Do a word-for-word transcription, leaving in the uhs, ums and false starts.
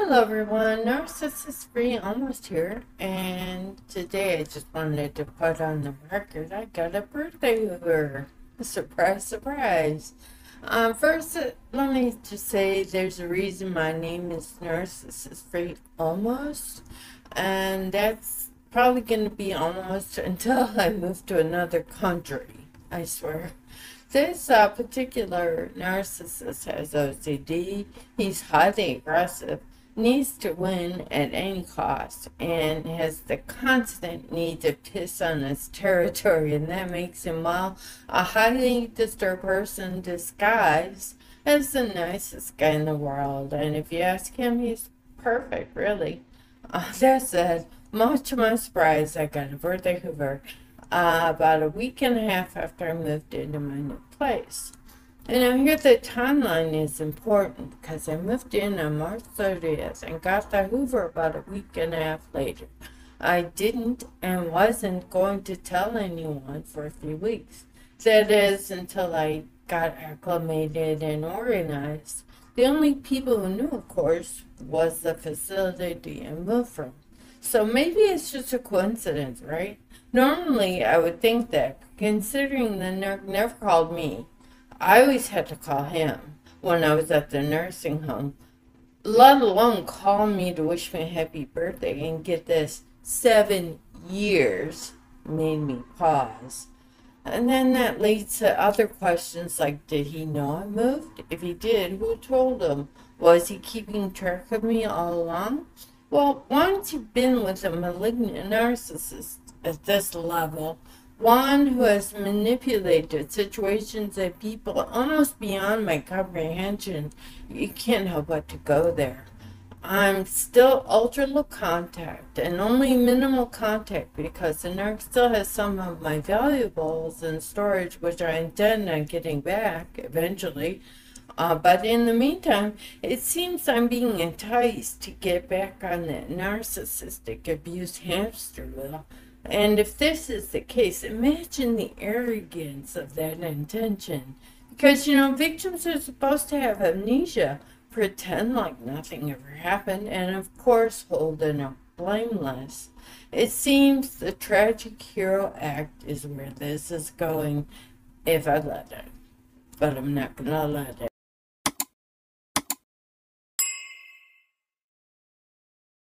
Hello everyone, Narcissist Free almost here, and today I just wanted to put on the record I got a birthday Uber. Surprise, surprise. Um, first, uh, let me just say there's a reason my name is Narcissist Free almost, and that's probably going to be almost until I move to another country, I swear. This uh, particular narcissist has O C D. He's highly aggressive, needs to win at any cost, and has the constant need to piss on his territory, and that makes him, well, a highly disturbed person disguised as the nicest guy in the world. And if you ask him, he's perfect, really. Uh, that said, much to my surprise, I got a birthday Hoover uh, about a week and a half after I moved into my new place. And I hear the timeline is important because I moved in on March thirtieth and got the Hoover about a week and a half later. I didn't and wasn't going to tell anyone for a few weeks. That is, until I got acclimated and organized. The only people who knew, of course, was the facility I moved from. So maybe it's just a coincidence, right? Normally, I would think that, considering the nurse never called me. I always had to call him when I was at the nursing home, let alone call me to wish me a happy birthday. And get this, seven years made me pause. And then that leads to other questions like, did he know I moved? If he did, who told him? Was he keeping track of me all along? Well, once you've been with a malignant narcissist at this level, one who has manipulated situations and people almost beyond my comprehension, you can't help but to go there. I'm still ultra low contact and only minimal contact because the narc still has some of my valuables in storage, which I intend on getting back eventually. Uh, but in the meantime, it seems I'm being enticed to get back on that narcissistic abuse hamster wheel. And if this is the case, imagine the arrogance of that intention. Because, you know, victims are supposed to have amnesia, pretend like nothing ever happened, and of course hold in a blameless. It seems the tragic hero act is where this is going if I let it. But I'm not going to let it.